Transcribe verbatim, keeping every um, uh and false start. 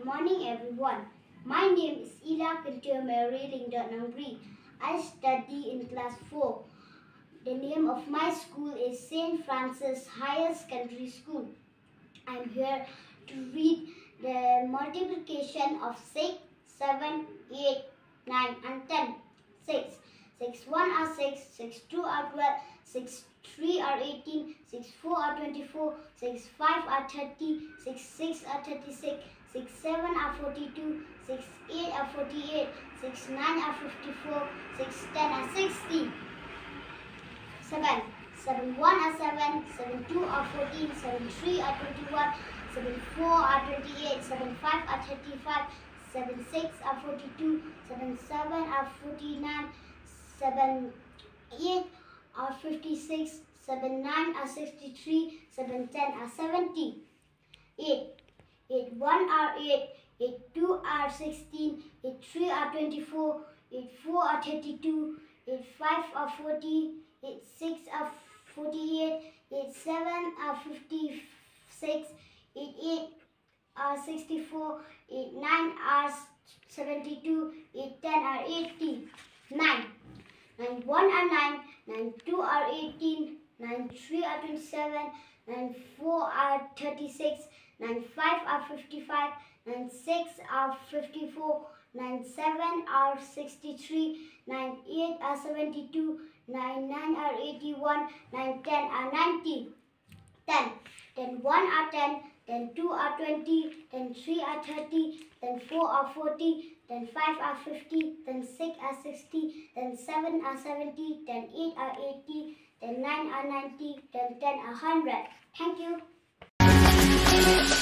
Good morning, everyone. My name is Ila Kintir Mary Lingdon Nangri. I study in class four. The name of my school is Saint Francis Higher Secondary School. I am here to read the multiplication of six, seven, eight, nine and ten. six. six one are six, six two are twelve, six three are eighteen, six four are twenty-four, six five are thirty, six six are thirty-six, six seven are forty-two, six eight are forty-eight, six nine are fifty-four, six ten are sixty. seven. seven one are seven, seven two are fourteen, seven three are twenty-one, seven four are twenty-eight, seven five are thirty-five, seven six are forty-two, seven seven are forty-nine, seven eight are fifty-six, seven nine are sixty-three, seven ten are seventy. eight. eight one are eight, eight two are sixteen, eight three are twenty-four, eight four are thirty-two, eight five are forty, eight six are forty-eight, eight seven are fifty-six, eight eight are sixty-four, eight nine are seventy-two, eight ten are eighty. nine. nine one are nine, nine two are eighteen, nine three are twenty-seven, nine four are thirty-six, nine five are fifty-five, nine six are fifty-four, nine seven are sixty-three, nine eight are seventy-two, nine nine are eighty-one, nine ten are ninety. ten. ten one are ten, ten two are twenty, ten three are thirty, ten four are forty, ten five are fifty, ten six are sixty, ten seven are seventy, ten eight are eighty, ten nine are ninety, ten ten are one hundred. Thank you.